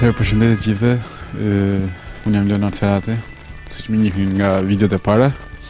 Atëherë përshëndetje të gjithëve, unë jam Leonard Serati, siç më njihni nga videot e para.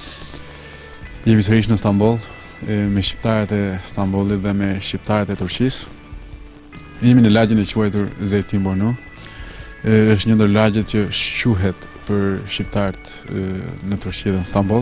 Jemi sërish në Stamboll, me shqiptarët e Stambollit dhe me shqiptarët e Turqisë. Jemi në lagjen e quajtur Zeytinburnu. Është një ndër lagjet që shquhet për shqiptarët në Turqi dhe në Stamboll.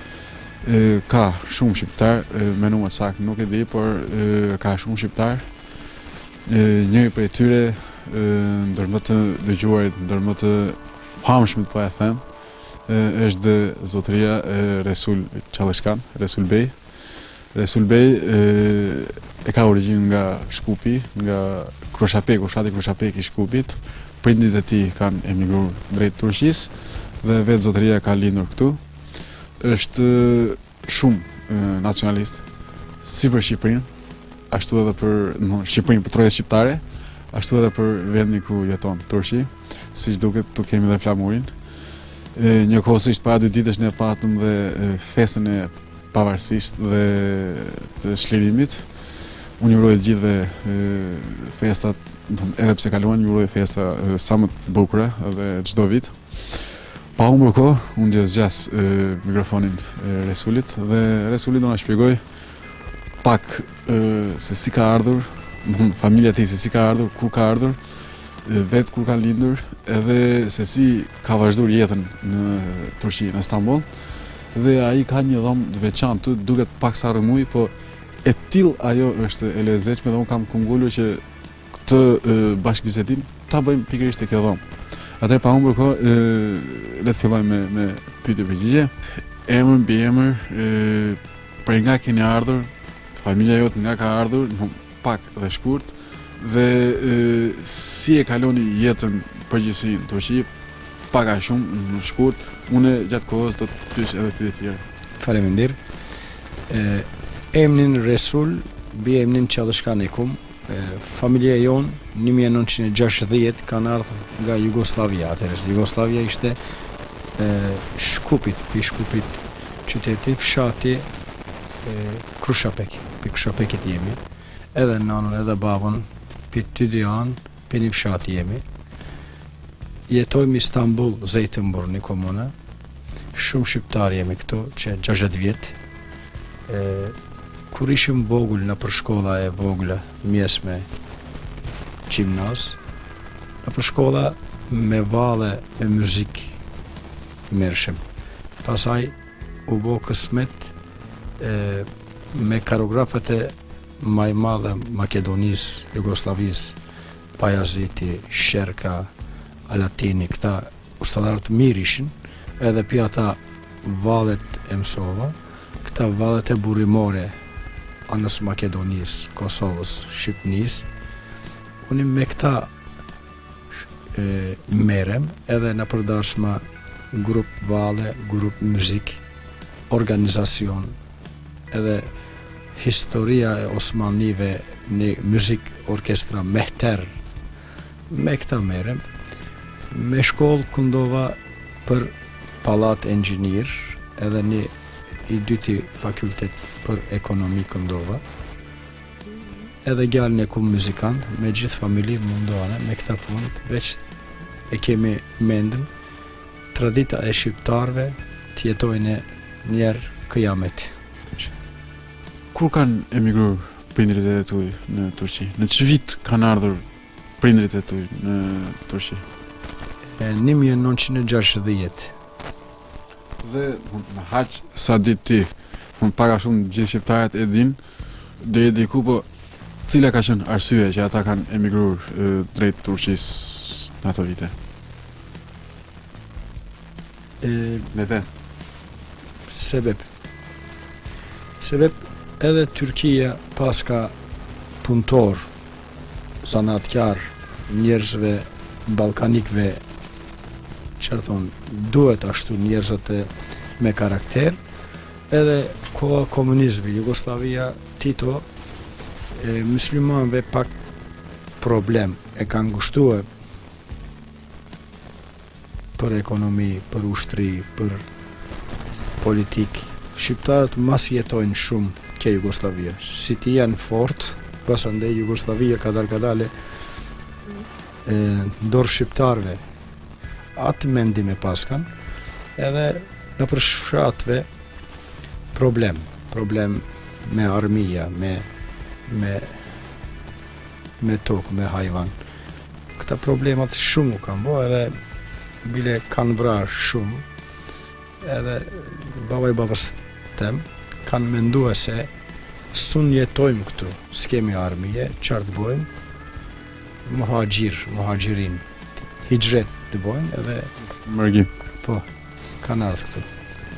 Ka shumë shqiptar, me numër saktë nuk e di, por ka shumë shqiptar. Njëri prej tyre, ndër më të dëgjuarit, ndër më të famshmit, po e them, është zotëria Resul Çalışkan, Resul Bey. Resul Bey e ka origjinë nga Shkupi, nga Kroshapeku, fshati Kroshapek i Shkupit. Prindit e tij kanë emigruar drejt Turqisë dhe vetë zotëria ka lindur këtu. Është shumë nacionalist, si për Shqipërinë, ashtu edhe për Shqipërinë, për trojet shqiptare, ashtu edhe për vendin ku jeton, Turqi, siç duket tu kemi dhe flamurin. Njëkohësisht para 2 ditësh ne patëm dhe festën e pavarësisë dhe të çlirimit. Unë ju uroj të gjithëve festat, edhe pse kaluan, ju uroj festa sa më të bukura edhe çdo vit. Pa humbur kohë, unë zgjas mikrofonin Resulit dhe Resuli do na shpjegoj pak se si ka ardhur, familja e tij, se si ka ardhur, ku ka ardhur, vetë ku ka lindur, edhe se si ka vazhduar jetën në Turqi, në Stamboll. Dhe ai ka një dhomë të veçantë, duket pak sa rrëmuj, po e tillë ajo është e lezetshme dhe unë kam këmbgulur që këtë bashkëbisedim ta bëjmë pikërisht te kjo dhomë. Atëherë pa humbur kohë, le të fillojmë me pyetje-përgjigje. Emër mbi emër, për nga keni ardhur, familja jote nga ka ardhur, pak dhe shkurt, dhe si e kaloni jetën përgjithësi në Turqi, pak a shumë në shkurt. Unë gjatë kohës do të pyes edhe pyetje tjera. Faleminderit. Emrin Resul, mbi emrin Çalışkan e kum. Familja jonë 1960 kanë ardhur nga Jugoslavia. Atëherë Jugoslavia ishte Shkupit, pi Shkupit qyteti, fshati Krushapek, pi Krushapekit jemi. Edhe nanën edhe babën, pi ty dy anë, pi një fshati jemi. Jetojmë Istanbul, Zeytinburnu, një komune. Shumë shqiptar jemi këtu, që 60 vjet. Kur ishim vogël në për shkolla e vogla, mjesme, gjimnaz, në për shkolla me valle, me muzik, mërshim. Pasaj u bo kësmet me koreografët e maj madhe Makedonisë, Jugoslavisë, Pajaziti, Sherka, Alatini, këta ushtallarët mirë ishin, edhe pi ata vallet e mësova, këta vallet e burimore, anës Makedonisë, Kosovës, Shqipnisë. Unë me këta merem, edhe në përdarshma grup valle, grup muzik, organizacion, edhe historia e Osmanive në muzik orkestra Mehter. Me këta merem, me shkollë këndova për Pallat Engjinier, edhe një i dyti fakultet për ekonomi këndova. Edhe gjallën e kum muzikant, me gjithë familji mundohane me këta punët, veç e kemi mendëm tradita e shqiptarve të jetojnë njerë kiamet. Kur kanë emigruar prindrit e tuaj në Turqi? Në çë vit kanë ardhur prindrit e tuaj në Turqi? 1960. Dhe në haq sa ditë ti, pak a shumë gjithë shqiptarët e din, deri diku, po cila ka qenë arsye që ata kanë emigruar drejt Turqisë në ato vite? Neden? Sebeb edhe Turqia paska punëtor, zanatkar, njerëzve ballkanikve, çfarë thonë, duhet ashtu njerëzat me karakter, edhe koha komunizmi, Jugoslavia, Tito, muslimanëve pak problem e kanë ngushtuar për ekonomi, për ushtri, për politik. Shqiptarët mas jetojnë shumë ke Jugoslavia. Si ti janë fort, pasandej Jugoslavia kadal dorë shqiptarve atë mendim e paskan, edhe në për fshatve problem me armija, me tokë, me hajvan. Këta problemat shumë u kanë bo, edhe bile kanë vrar shumë, edhe baba i babas tem kanë mendua se sun jetojmë këtu, s'kemi armije, qartë bojmë, muhaxhirin, hijret të bojmë, edhe Mërgim. po, kanë ardhë këtu.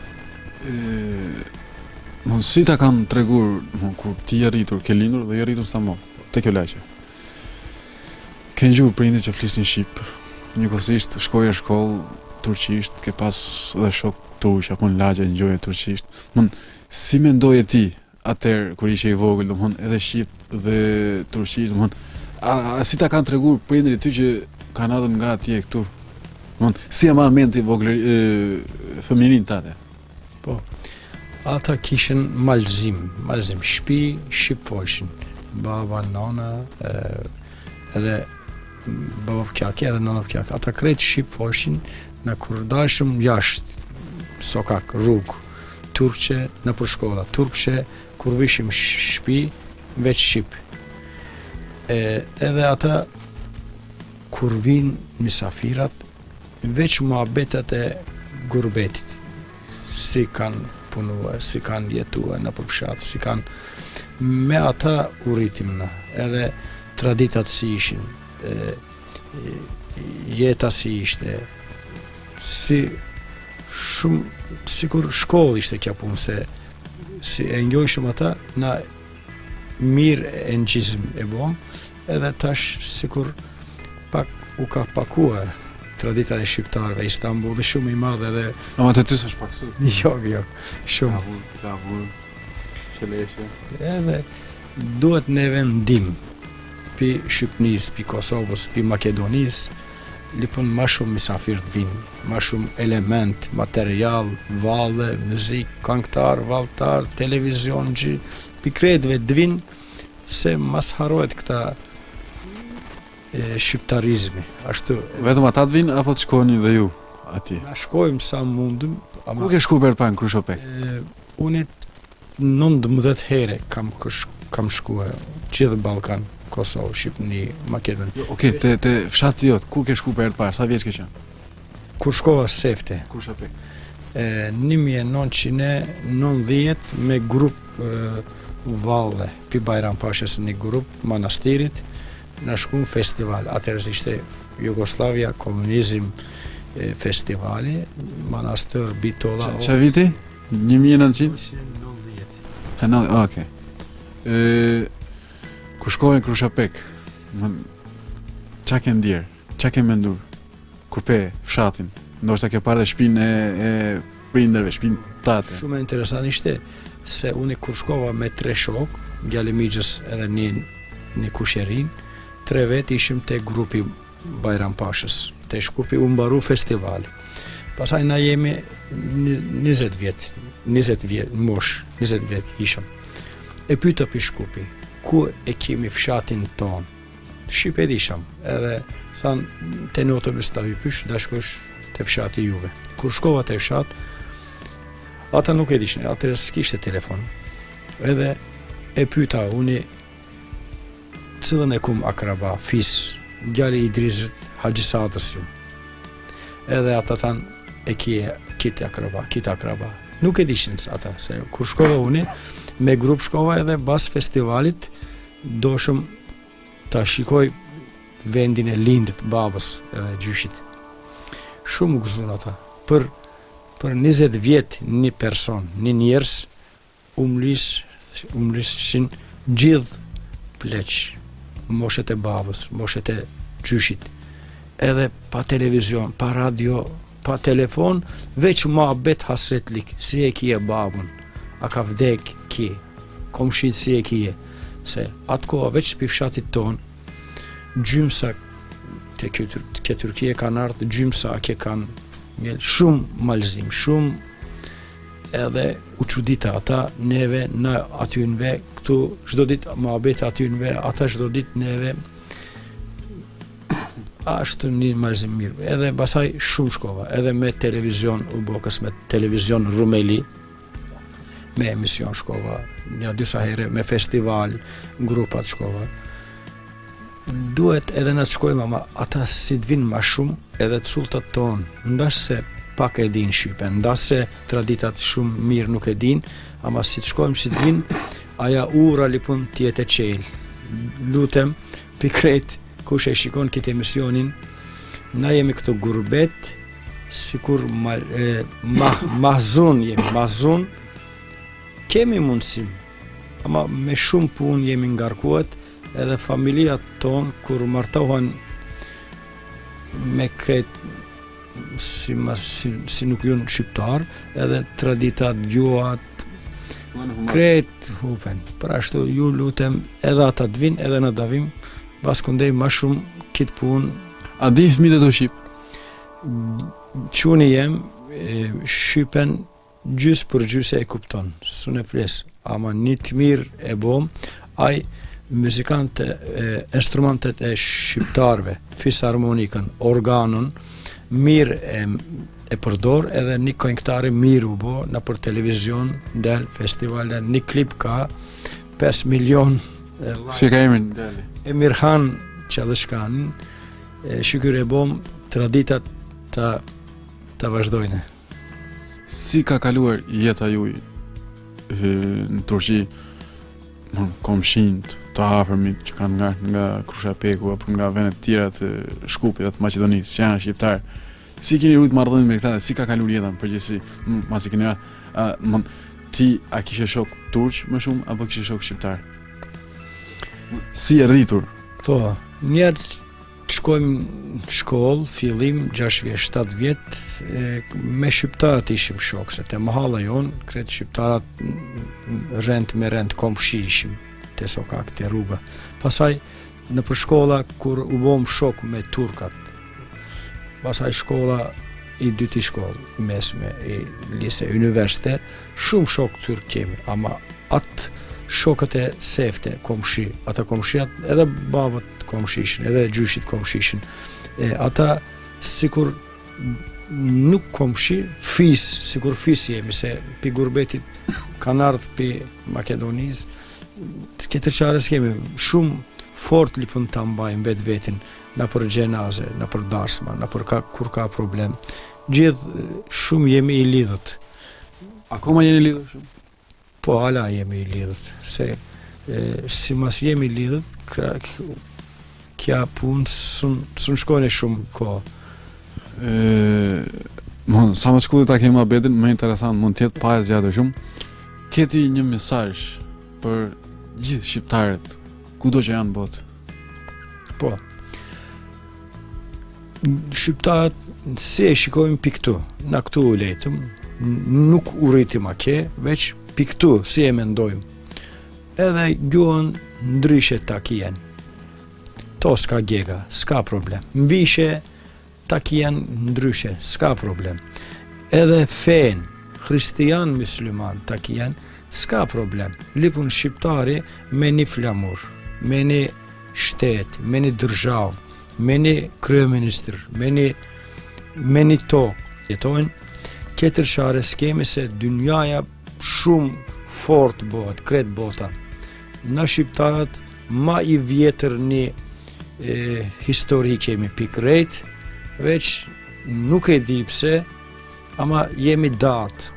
Si ta kanë tregur, kur ti je rritur, ke lindur dhe je rritur në Stamboll, te kjo laqe. Ke gjuhur prindit që flisnin shqip, njëkohësisht shkoje në shkollë turqisht, ke pas dhe shok turq, apo në lagje ngjoje turqisht. Si mendoje ti atëherë kur ishe i vogël, domthon edhe shqip dhe turqisht, domthon si ta kanë tregur prindrit ty që kanë ardhur nga atje këtu? Domthon si e marrën mend ti vogël fëmirin tate? Po, ata kishin malzim, shpi, shqip folshin. Baba, nona, edhe baba pjaki edhe nona pjaki. Ata krejt shqip folshin, në kur dashëm jashtë, sokak, rrugë, turqe, në për shkolla, turqe, kur vishim shpi, veç shqip. Edhe ata, kur vinë misafirat, veç muhabetet e gurbetit, si kanë punua, si kanë jetua në përfshat, si kanë me ata u rritim në, edhe traditat si ishin, jeta si ishte, si shumë, si kur shkollë ishte kja punë, se si e njojshëm ata, na mirë e në gjizim e bom, edhe tash si kur pak u ka pakua traditat e shqiptarëve, Istanbulli shumë i madhe edhe... Ama të ty s'është paksu? Jo, shumë. Klavur, qeleshe... Edhe duhet neve ndim, pi Shqipnis, pi Kosovës, pi Makedonis, lipën ma shumë misafir të vinë, ma shumë element, material, valle, muzik, këngëtar, vallëtar, televizion, pi kredve të vinë, se mas harohet këta shqiptarizmi, ashtu. Vetëm ata të vinë, apo të shkoni dhe ju atje? Na shkojmë sa mundëm. Ku ke shku bërë pa në Krushopek? Unë 19 here kam shkuar gjithë Ballkan, Kosovë, Shqipëni, Maqedoni. Okej, te fshati jot, ku ke shku për herë parë? Sa vjeç ke qenë? Kur shkova Sefte. Krushopek. 1990 me grup valle, pi Bajrampashës një grup, manastirit, në shku në festival, atërës ishte Jugoslavia, komunizm festivali, manastër Bitola... Qa viti? 1990? 1990. Okej. Kur shkojnë Krushopek, qa ke ndjerë? Qa ke mendur? Kur pe fshatin? Ndoshta ke parë dhe shpinë e prinderve, shpinë tate. Shumë interesant ishte, se unë kur shkova me 3 shok, gjallë migjës edhe një kusherin, 3 vetë ishim te grupi Bajrampashës, te shkupi u mbaru festivali. Pasaj na jemi 20 vjet, mosh, 20 vjet ishëm. E pyta për shkupi, ku e kemi fshatin ton? Shqip e disham, edhe than, te në autobus ta hypysh, da shkosh te fshati juve. Kur shkova te fshat, ata nuk e dishne, atër s'kishte telefon. Edhe e pyta, unë cilën e kum akraba, fis, gjalli i Idrizit, Haxhisadës ju. Edhe ata than, e kite akraba. Nuk e dishin ata, se kur shkova unë, me grup shkova edhe bas festivalit, doshëm ta shikoj vendin e lindit, babës edhe gjyshit. Shumë gëzun ata. Për 20 vjet një person, një njerës, umlishin gjithë pleq, moshet e babës, moshet e gjyshit, edhe pa televizion, pa radio, pa telefon, veç muhabet hasretlik, si e kije babën, a ka vdek ki, komshit si e kije, se atë koha veç për fshatit ton, gjymsa të ke Turkije kanë ardhë, gjymsa ke kanë shumë malzim, shumë edhe u qudita ata neve në atynve, këtu çdo ditë muhabet atynve, ata çdo ditë neve ashtu një marrëzim mirë. Edhe pasaj shumë shkova, edhe me televizion, u bokës me televizion Rumeli, me emision shkova, një disa herë, me festival, grupat shkova. Duhet edhe na të shkojmë, ama ata si të vinë ma shumë, edhe të sultat tonë, ndash se pak e din Shqipen, ndash se traditat shumë mirë nuk e din, ama si të shkojmë si të vinë, aja ura lipun tjetë e qelë. Lutem, pikrejt, kush e shikon këtë emisionin, na jemi këto gurbet, sikur mahzun jemi, mahzun, kemi mundësim, ama me shumë punë jemi ngarkuat, edhe familiat tonë, kur martohen me kretë, si nuk jun shqiptar, edhe traditat, gjuhat, kretë hupen. Pra ashtu ju lutem edhe ata të vinë, edhe në davim, pas këndej ma shumë kitë punë. A di fëmijët e të Shqip? Quni jem, Shqipen gjys për gjys e kupton, sun e fles, ama një të mirë e bom, aj muzikante, instrumentet e shqiptarve, fisharmonikën, organën, mirë e përdor, edhe një këngëtari mirë u bo, në për televizion, del, festival, del, një klip ka 5 milion. Si ka emrin deli? Emirhan Çalışkan, shkyr e bom, traditat të vazhdojnë. Si ka kaluar jeta juaj në Turqi, komshinjt të afërmit që kanë nga Krushapeku apo nga vendet tjera të Shkupit atë Maqedonisë, që janë shqiptar. Si keni rrit marrëdhënie me këta? Si ka kaluar jeta në përgjithësi? Masi keni ti a kishe shok turq më shumë apo kishe shok shqiptar? Si e rritur? Po, njerë të shkojmë në shkollë, fillim, 6 vjet, 7 vjet, me shqiptarat ishim shok, se te mahalla jonë, kretë shqiptarat rend me rend komshi ishim, te sokak, te rruga. Pasaj, në për shkolla, kur u bom shok me turkat, pasaj shkolla, i dyti shkollë, mesme, i lise, universitet, shumë shok turk kemi, ama atë shokët e sefte, komshi, ata komshiat, edhe babët komshishin, edhe gjyshit komshishin, ata sikur nuk komshi, sikur fis jemi, se pi gurbetit kanë ardhë pi Makedonis, të këtë qarës kemi, shumë fort lipën të mbajnë vetë vetin, në për gjenaze, në për darsma, në për kur ka problem, gjithë shumë jemi i lidhët. Akoma jeni lidhët shumë? Po, ala jemi i lidhët, se si mas jemi i lidhët, kja punë së shkojnë shumë ko. Sa më shkullit ta kema bedin, më interesant mund tjetë pa e zjatë shumë. Keti një mesazh për gjithë shqiptarët, kudo që janë botë? Po, shqiptarët si e shikojmë pi këtu, na këtu u lejtëm, nuk u rritim ake, veç pi këtu, si e mendojmë. Edhe gjuhën ndryshe ta kjen. To s'ka gjega, s'ka problem. Mbishe ta kjen ndryshe, s'ka problem. Edhe fen, Hristijan, musliman ta kjen, s'ka problem. Lipun shqiptari me një flamur, me një shtet, me një dërzhav, me një kryeministër, me një tokë jetojnë, ketër share s'kemi se dynjaja shumë fort bëhet, kretë bota. Na shqiptarat ma i vjetër një histori kemi pikrejt, veç nuk e di pse, ama jemi datë.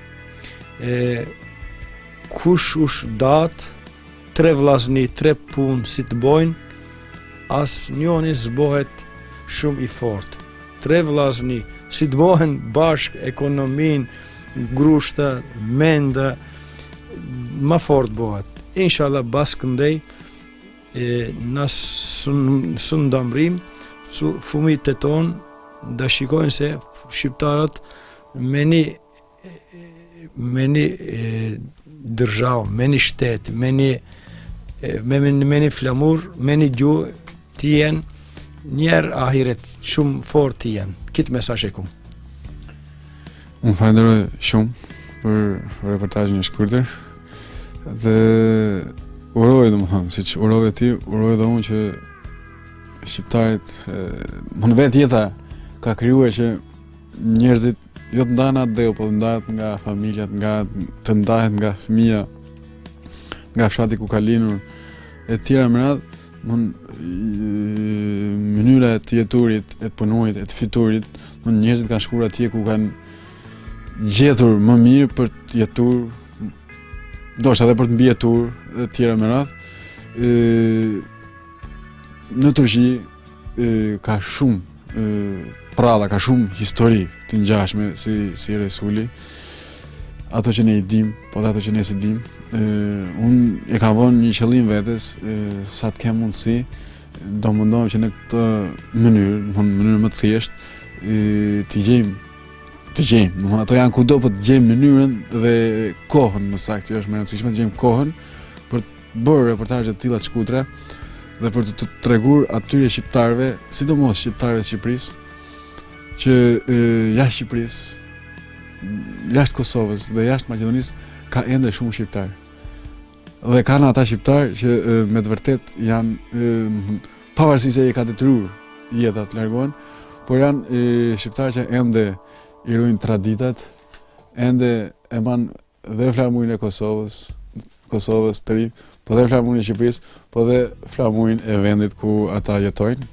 Kush ush datë, 3 vllazni, 3 punë si të bojnë, as njoni zbohet shumë i fort. 3 vllazni, si të bohen bashk ekonomin, grushta, menda, ma fort bohet. Inshallah, bas këndej, nas sun ndamrim, fumit të tonë, da shikojnë se shqiptarët me një dërzhav, me një shtet, me një flamur, me një gjuhë, të jenë njerë ahiret shumë fort të jenë. Kitë mesazh e kumë. Unë falenderoj shumë për reportajin e shkurtër dhe uroj, domethënë, siç uroj ti, uroj edhe unë që shqiptarit, më në vetë jeta ka krijuar që njerëzit jo të ndahen atë po të ndahet nga familjat, të ndahet nga fëmia, nga fshati ku ka lindur e tjera me radhë, mënyra e të jeturit, e të punurit, e të fiturit, njerëzit kanë shkuar atje ku kanë gjetur më mirë për të jetuar, ndoshta edhe për të mbijetuar e tjera me radhë. Në Turqi ka shumë pralla, ka shumë histori të ngjashme si Resuli. Ato që ne i dim, po dhe ato që ne si dim. Unë e kam vënë një qëllim vetes, sa të kem mundësi, do mundohem që në këtë mënyrë më të thjeshtë, të gjejmë, ato janë kudo, po të gjejmë mënyrën dhe kohën, më saktë, që është më e rëndësishme, të gjejmë kohën për të bërë reportazhe të tilla të shkurtra dhe për të treguar atyre shqiptarëve, sidomos shqiptarëve të Shqipërisë, që jashtë Shqipërisë, jashtë Kosovës dhe jashtë Maqedonisë ka ende shumë shqiptarë. Dhe kanë ata shqiptarë që me të vërtet janë, pavarësisht se i ka detyruar jeta të largohen, por janë shqiptarë që ende i ruajnë traditat, ende e banë dhe flamurin e Kosovës të ri, po dhe flamurin e Shqipërisë, po dhe flamurin e vendit ku ata jetojnë.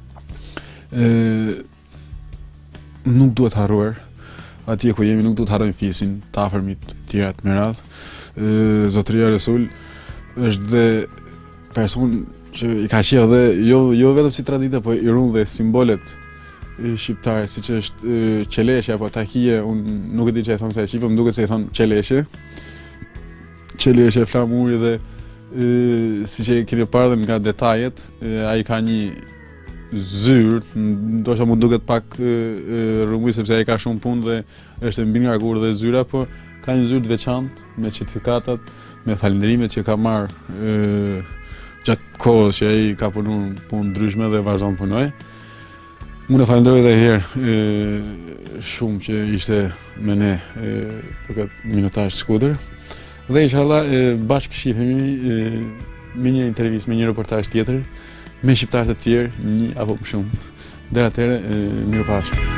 Nuk duhet harruar, atje ku jemi nuk duhet harrojmë fisin, të afërmit, tjerat me radhë. Zotëria Resul është dhe person që i ka qenë dhe jo vetëm si traditë, po i ruan dhe simbolet shqiptare, siç është qeleshja apo takia, unë nuk e di çfarë thon se shqiptar, më duket se i thon qeleshje. Qeleshje, flamuri dhe siç e keni parë dhe nga detajet, ai ka një zyrë, ndoshta mund duket pak rrëmuj sepse ai ka shumë punë dhe është mbi ngarkur dhe zyra, por ka një zyrë të veçantë me certifikatat, me falënderimet që ka marrë gjatë kohës që ai ka punuar punë ndryshme dhe vazhdon të punojë. Unë e falenderoj edhe herë shumë që ishte me ne për këtë minutazh shkurtër. Dhe inshallah bashkë shihemi me një intervistë, me një reportazh tjetër, me shqiptarë të tjerë, një apo më shumë. Deri atëherë, mirupafshim.